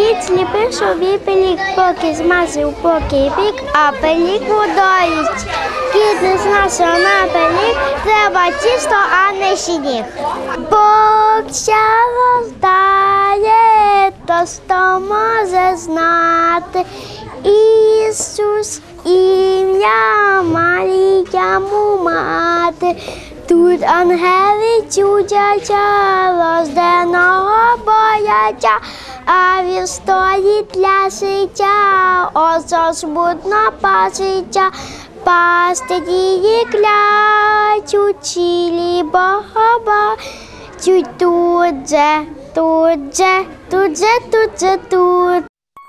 Кіт зліпив собі пелік, поки змазив, поки пік, а пелік водою. Кіт не знав, що на пелік треба тісто, а не сніг. Бог ще роздає, то хто може знати. Ісус ім'я, Марія му мати. Тут ангели чудяться, рожденого бояться, а він стоїть для життя, ось смутно паситься. Пастирі клячуть, цілі Бога бачуть, тут же, тут же, тут же, тут же, тут.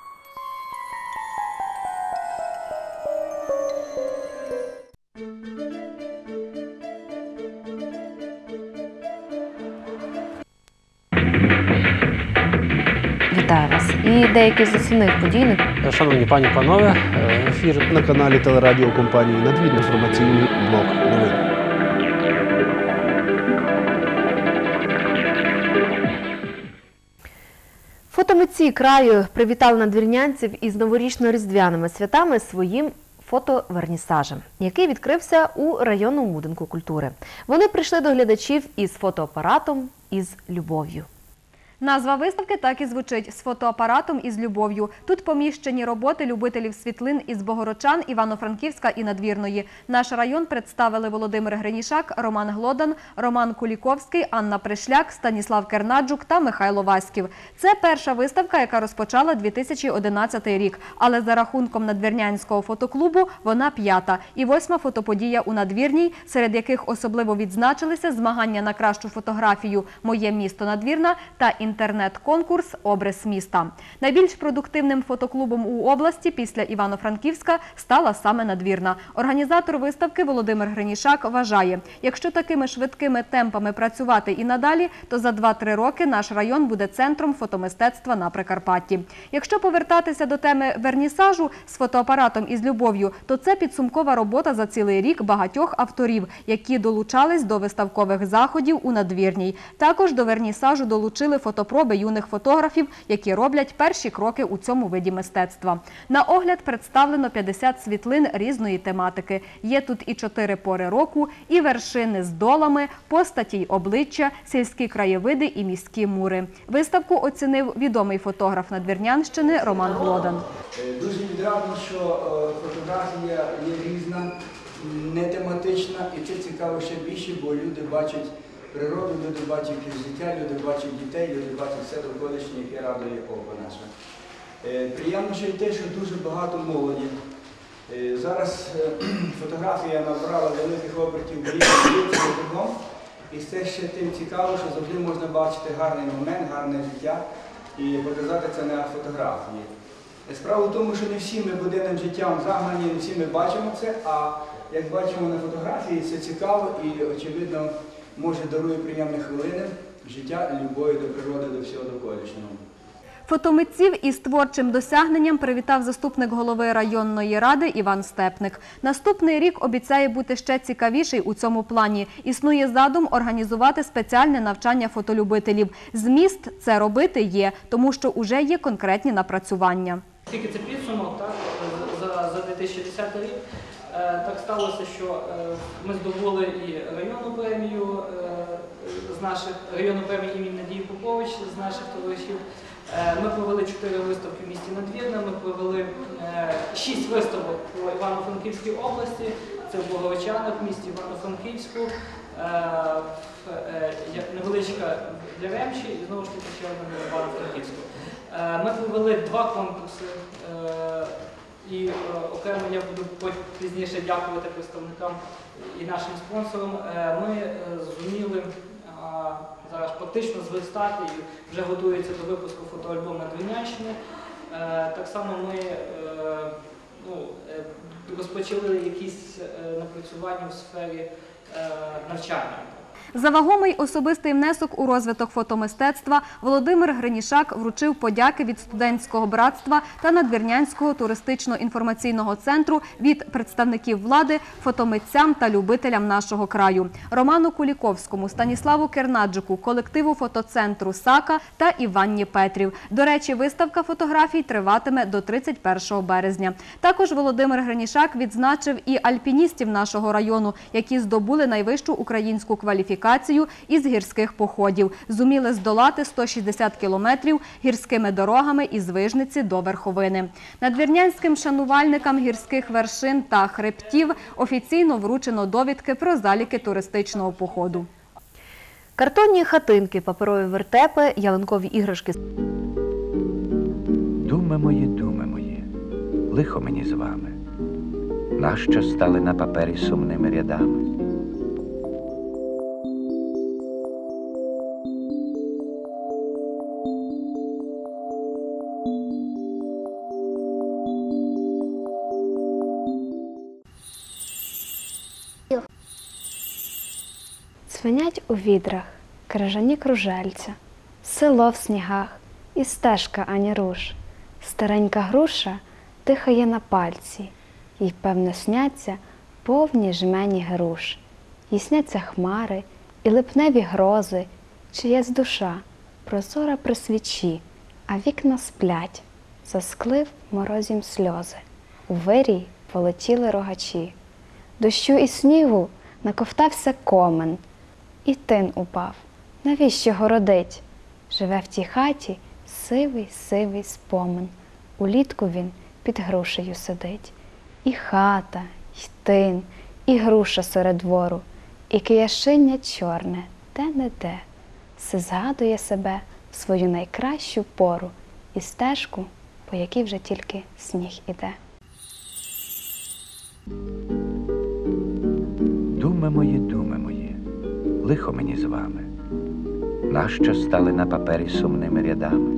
Вітаю вас. І деякі з основних подій. Шановні пані і панове, ефір на каналі телерадіокомпанії «Надвірна», інформаційний блок новин. Фотомитці краю привітали надвірнянців із новорічно-різдвяними святами своїм фотовернісажем, який відкрився у районному будинку культури. Вони прийшли до глядачів із фотоапаратом із любов'ю. Назва виставки так і звучить – «З фотоапаратом і з любов'ю». Тут поміщені роботи любителів світлин із Богородчан, Івано-Франківська і Надвірної. Наш район представили Володимир Гринішак, Роман Глодан, Роман Куліковський, Анна Пришляк, Станіслав Кернаджук та Михайло Васьків. Це перша виставка, яка розпочала 2011 рік. Але за рахунком Надвірнянського фотоклубу вона п'ята. І восьма фотоподія у Надвірній, серед яких особливо відзначилися змагання на кращу фотографію «Моє місто Надвірна» та інтернет-конкурс «Обрис міста». Найбільш продуктивним фотоклубом у області після Івано-Франківська стала саме Надвірна. Організатор виставки Володимир Гринішак вважає, якщо такими швидкими темпами працювати і надалі, то за 2-3 роки наш район буде центром фотомистецтва на Прикарпатті. Якщо повертатися до теми вернісажу з фотоапаратом і з любов'ю, то це підсумкова робота за цілий рік багатьох авторів, які долучались до виставкових заходів у Надвірній. Також до вернісажу долучили фотопроби юних фотографів, які роблять перші кроки у цьому виді мистецтва. На огляд представлено 50 світлин різної тематики. Є тут і 4 пори року, і вершини з долами, постаті й обличчя, сільські краєвиди і міські мури. Виставку оцінив відомий фотограф Надвірнянщини Роман Глодан. Дуже відрадно, що фотографія є різна, не тематична, і це цікаво ще більше, бо люди бачать природу, люди бачать життя, люди бачать дітей, люди бачать все довколишнє, яке радує око наше. Приємно ще й те, що дуже багато молоді. Зараз фотографія набрала великих обертів кругом, і це ще тим цікаво, що завжди можна бачити гарний момент, гарне життя і показати це на фотографії. Справа в тому, що не всі ми буденним життям загнані, не всі ми бачимо це, а як бачимо на фотографії, це цікаво і, очевидно, може дарує приємні хвилини життя, любові до природи, до всього довколишнього. Фотомитців із творчим досягненням привітав заступник голови районної ради Іван Степник. Наступний рік обіцяє бути ще цікавіший у цьому плані. Існує задум організувати спеціальне навчання фотолюбителів. Зміст це робити є, тому що вже є конкретні напрацювання. Тільки це підсумок за 2010 рік. Так сталося, що ми здобули і районну премію імені Надії Попович з наших товаришів. Ми провели 4 виставки в місті Надвірна, ми провели 6 виставок по Івано-Франківській області, це в Богородчанах, в місті Івано-Франківську, невеличка в Яремчі і знову ж таки ще одна в Івано-Франківську. Ми провели 2 конкурси. І окремо я буду пізніше дякувати представникам і нашим спонсорам. Ми зуміли зараз практично зверстати і вже готується до випуску фотоальбом Надвірнянщини. Так само ми розпочали якісь напрацювання в сфері навчання. За вагомий особистий внесок у розвиток фотомистецтва Володимир Гринішак вручив подяки від студентського братства та Надвірнянського туристично-інформаційного центру від представників влади, фотомитцям та любителям нашого краю. Роману Куліковському, Станіславу Кернаджику, колективу фотоцентру «Сака» та Іванні Петрів. До речі, виставка фотографій триватиме до 31 березня. Також Володимир Гринішак відзначив і альпіністів нашого району, які здобули найвищу українську кваліфікацію із гірських походів. Зуміли здолати 160 кілометрів гірськими дорогами із Вижниці до Верховини. Надвірнянським шанувальникам гірських вершин та хребтів офіційно вручено довідки про заліки туристичного походу. Картонні хатинки, паперові вертепи, ялинкові іграшки. Думи мої, лихо мені з вами, нащо стали на папері сумними рядами? Дзвенять у відрах крижані кружельця, село в снігах і стежка ані руш. Старенька груша дихає на пальці, їй, певно, сняться повні жмені груш. Їй сняться хмари і липневі грози, чиясь душа прозора при свічі, а вікна сплять, засклив морозім сльози. У вирій полетіли рогачі. Дощу і снігу наковтався комен, і тин упав. Навіщо городить? Живе в тій хаті сивий спомин. Улітку він під грушею сидить. І хата, і тин, і груша серед двору, і кияшиння чорне, де-не-де. Все згадує себе в свою найкращу пору і стежку, по якій вже тільки сніг іде. Думи мої, лихо мені з вами, нащо стали на папері сумними рядами?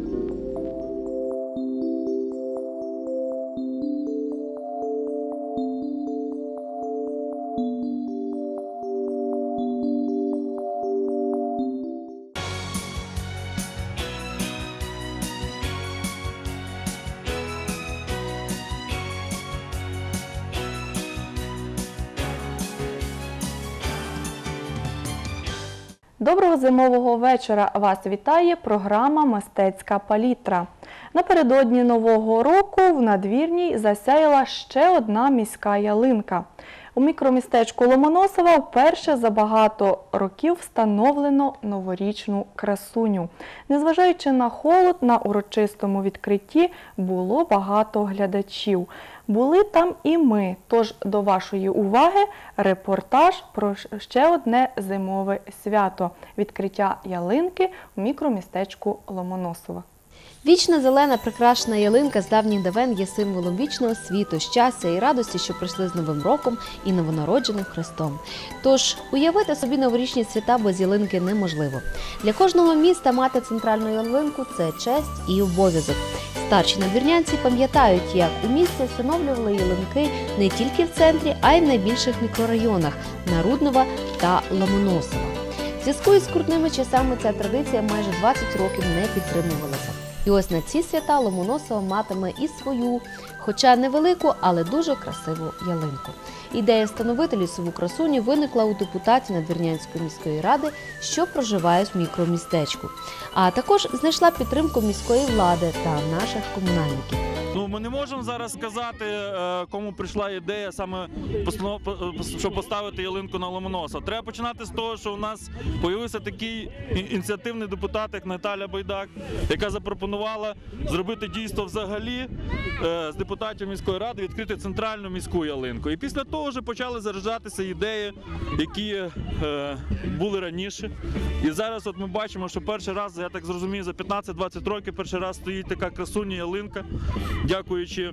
Доброго зимового вечора! Вас вітає програма «Мистецька палітра». Напередодні Нового року в Надвірній засяяла ще одна міська ялинка. У мікромістечку Ломоносова вперше за багато років встановлено новорічну красуню. Незважаючи на холод, на урочистому відкритті було багато глядачів. Були там і ми, тож до вашої уваги репортаж про ще одне зимове свято – відкриття ялинки у мікромістечку Ломоносова. Вічна зелена прикрашена ялинка з давніх давен є символом вічного світу, щастя і радості, що прийшли з Новим роком і новонародженим Христом. Тож уявити собі новорічні свята без ялинки неможливо. Для кожного міста мати центральну ялинку – це честь і обов'язок. Старші надвірнянці пам'ятають, як у місті встановлювали ялинки не тільки в центрі, а й в найбільших мікрорайонах – Наруднова та Ломоносова. В зв'язку із скрутними часами ця традиція майже 20 років не підтримувалася. І ось на ці свята Ломоносова матиме і свою, хоча невелику, але дуже красиву ялинку. Ідея встановити лісову красуню виникла у депутатів Надвірнянської міської ради, що проживають в мікромістечку. А також знайшла підтримку міської влади та наших комунальників. Ми не можемо зараз сказати, кому прийшла ідея саме, щоб поставити ялинку на Ломоносова. Треба починати з того, що у нас з'явився такий ініціативний депутат, як Наталя Байдак, яка запропонувала зробити дійство взагалі з депутатів міської ради, відкрити центральну міську ялинку. І після того вже почали заражатися ідеї, які були раніше. І зараз от ми бачимо, що перший раз, я так зрозумію, за 15-20 років перший раз стоїть така красуня ялинка, дякуючи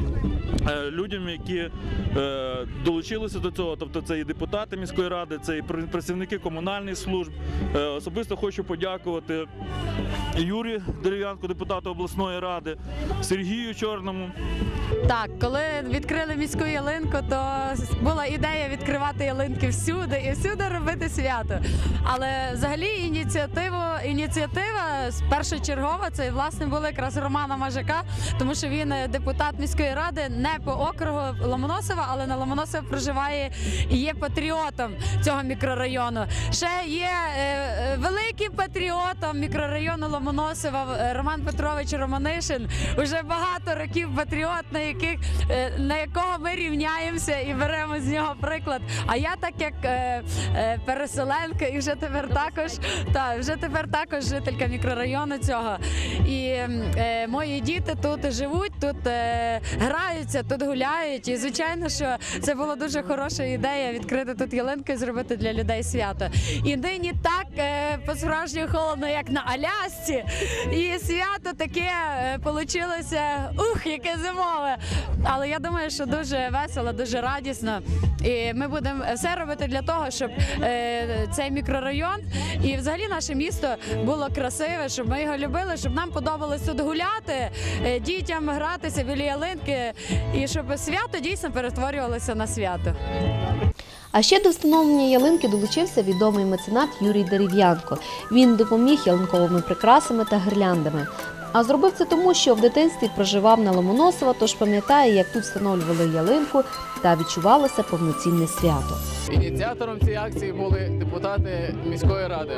людям, які долучилися до цього, тобто це і депутати міської ради, це і працівники комунальних служб. Особисто хочу подякувати Юрію Дерев'янку, депутату обласної ради, Сергію Чорному. Так, коли відкрили міську ялинку, то була ідея відкривати ялинки всюди і всюди робити свято. Але взагалі ініціатива першочергова, це власне була якраз Романа Мажака, тому що він депутат міської ради не по округу Ломоносова, але на Ломоносова проживає і є патріотом цього мікрорайону. Ще є великим патріотом мікрорайону Ломоносова Роман Петрович Романишин. Уже багато років патріот, на якого ми рівняємося і беремо з нього приклад. А я так як переселенка і вже тепер також жителька мікрорайону цього. І мої діти тут живуть, тут граються, тут гуляють. І звичайно, що це була дуже хороша ідея відкрити тут ялинку і зробити для людей свято. І нині так по-справжньому холодно, як на Алясці. І свято таке получилося, яке зимове. Але я думаю, що дуже весело, дуже радісно. І ми будемо все робити для того, щоб цей мікрорайон і взагалі наше місто було красиве, щоб ми його любили, щоб нам подобалось тут гуляти, дітям гратися біля ялинки і щоб свято дійсно перетворювалося на свято. А ще до встановлення ялинки долучився відомий меценат Юрій Дерев'янко. Він допоміг ялинковими прикрасами та гірляндами. А зробив це тому, що в дитинстві проживав на Ломоносова, тож пам'ятає, як тут встановлювали ялинку та відчувалося повноцінне свято. Ініціатором цієї акції були депутати міської ради.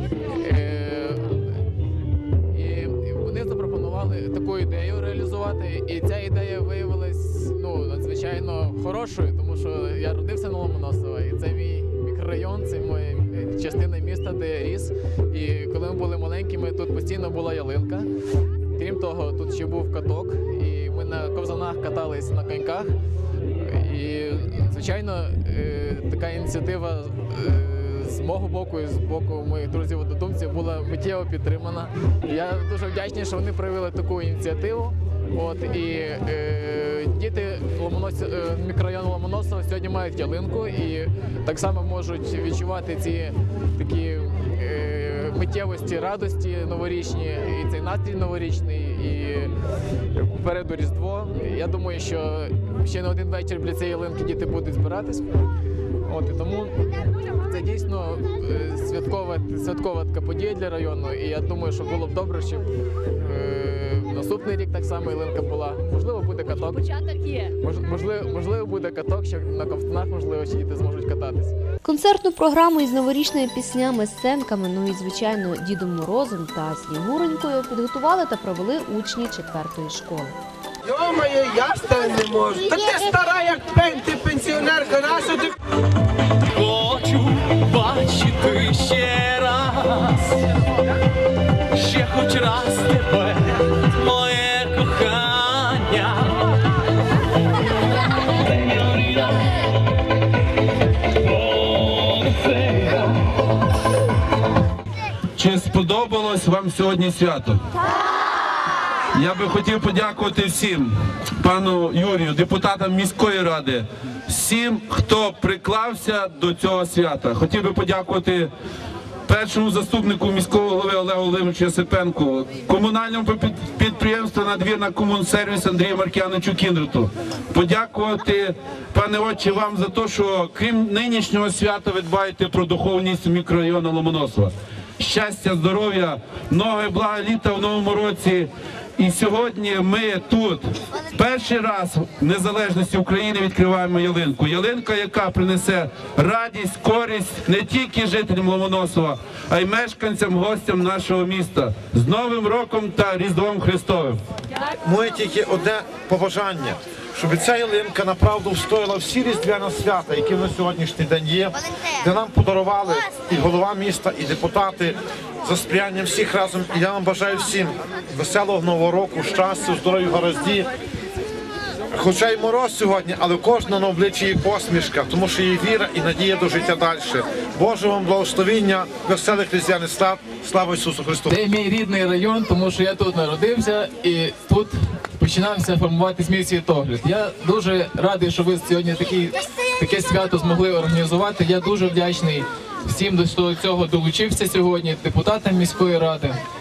І вони запропонували таку ідею реалізувати, і ця ідея виявилась надзвичайно хорошою, тому що я родився на Ломоносова, і це мій мікрорайон, це моя частина міста, де я ріс. І коли ми були маленькими, тут постійно була ялинка. Крім того, тут ще був каток, і ми на ковзанах катались на коньках. І, звичайно, така ініціатива з мого боку і з боку моїх друзів-однодумців була миттєво підтримана. Я дуже вдячний, що вони проявили таку ініціативу. І діти мікрорайону Ломоносова сьогодні мають ялинку і так само можуть відчувати ці такі миттєвості, радості новорічні, і цей настрій новорічний, і попереду Різдво. Я думаю, що ще на один вечір біля цієї ялинки діти будуть збиратись. І тому це дійсно святкова така подія для району, і я думаю, що було б добре, щоб наступний рік так само ялинка була. Можливо, буде каток. Початок є. Можливо, буде каток, що на ковзанах, можливо, ще діти зможуть кататись. Концертну програму із новорічними піснями, сценками, і, звичайно, Дідом Морозом та Снігуронькою підготували та провели учні 4-ї школи. Йо-моє, я встати не можу. Та ти стара, як пень, ти пенсіонерка, нащо ти... Хочу бачити ще раз, ще хоч раз тебе, моє кохання. Чи сподобалось вам сьогодні свято? Я би хотів подякувати всім, пану Юрію, депутатам міської ради, всім, хто приклався до цього свята. Хотів би подякувати першому заступнику міського голови Олегу Володимировичу Єсипенку, комунальному підприємству «Надвірна комунсервіс» Андрію Маркіяновичу Кіндруту. Подякувати, пане отче, вам за те, що крім нинішнього свята ви дбаєте про духовність мікрорайону Ломоносова. Щастя, здоров'я, много і блага літа в новому році. І сьогодні ми тут перший раз в незалежності України відкриваємо ялинку. Ялинка, яка принесе радість, користь не тільки жителям Ломоносова, а й мешканцям, гостям нашого міста. З Новим роком та Різдвом Христовим! Моє тільки одне побажання, щоб ця ялинка направду встояла всі різдвяні свята, які на сьогоднішній день є, де нам подарували і голова міста, і депутати, за сприянням всіх разом. І я вам бажаю всім веселого Нового року, щастя, здоров'я, гаразді. Хоча й мороз сьогодні, але у кожного на обличчі є посмішка, тому що є віра і надія до життя далі. Боже вам благословіння, веселих різдвяних свят, слава Ісусу Христу! Це мій рідний район, тому що я тут народився і тут починався формуватись мій світогляд. Я дуже радий, що ви сьогодні таке свято змогли організувати. Я дуже вдячний всім, хто до цього долучився сьогодні, депутатам міської ради.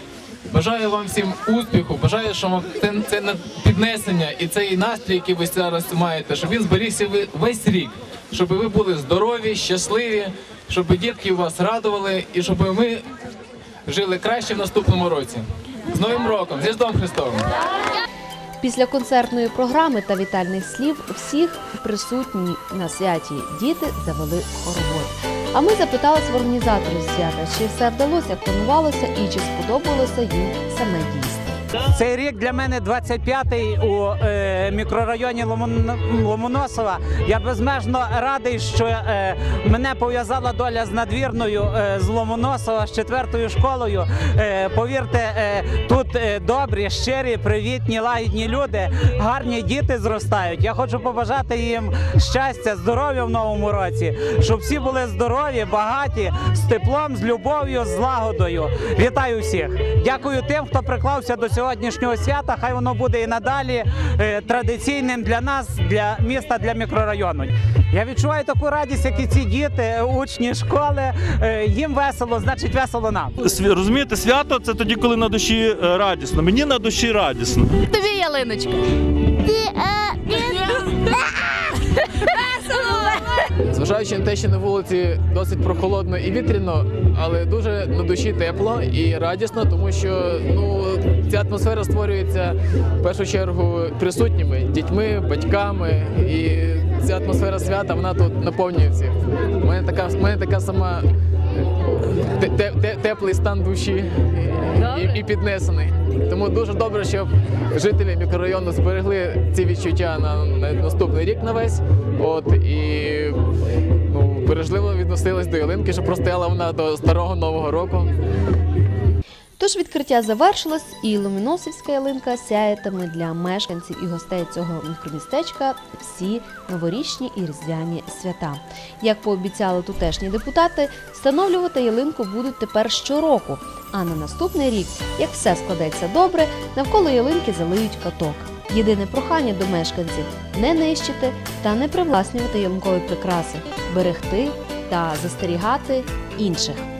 Бажаю вам всім успіху, бажаю, щоб вам це піднесення і цей настрій, який ви зараз маєте, щоб він зберігся весь рік, щоб ви були здорові, щасливі, щоб дітки вас радували і щоб ми жили краще в наступному році. З Новим роком! З Різдвом Христовим! Після концертної програми та вітальних слів всіх присутні на святі діти завели хоровод. А ми запиталися в організаторів свята, чи все вдалося, як планувалося і чи сподобалося їм саме дійство. Цей рік для мене 25-й у мікрорайоні Ломоносова. Я безмежно радий, що мене пов'язала доля з Надвірною, з Ломоносова, з 4-ю школою. Повірте, тут добрі, щирі, привітні, лагідні люди, гарні діти зростають. Я хочу побажати їм щастя, здоров'я в новому році, щоб всі були здорові, багаті, з теплом, з любов'ю, з злагодою. Вітаю всіх! Дякую тим, хто приклався до сьогоднішнього свята. Хай воно буде і надалі традиційним для нас, для міста, для мікрорайону. Я відчуваю таку радість, як і ці діти, учні школи. Їм весело, значить весело нам. Розумієте, свято – це тоді, коли на душі радісно. Мені на душі радісно. Тобі ялиночка. Зважаючи на те, що на вулиці досить прохолодно і вітряно, але дуже на душі тепло і радісно, тому що ця атмосфера створюється в першу чергу присутніми, дітьми, батьками, і ця атмосфера свята, вона тут наповнює всіх. У мене така сама теплий стан душі і піднесений. Тому дуже добре, щоб жителі мікрорайону зберегли ці відчуття на наступний рік на весь. І бережливо відносились до ялинки, щоб простояла вона до старого Нового року. Тож відкриття завершилось, і Ломоносівська ялинка сяятиме для мешканців і гостей цього мікромістечка всі новорічні і різдвяні свята. Як пообіцяли тутешні депутати, встановлювати ялинку будуть тепер щороку, а на наступний рік, як все складеться добре, навколо ялинки залиють каток. Єдине прохання до мешканців – не нищити та не привласнювати ялинкові прикраси, берегти та застерігати інших.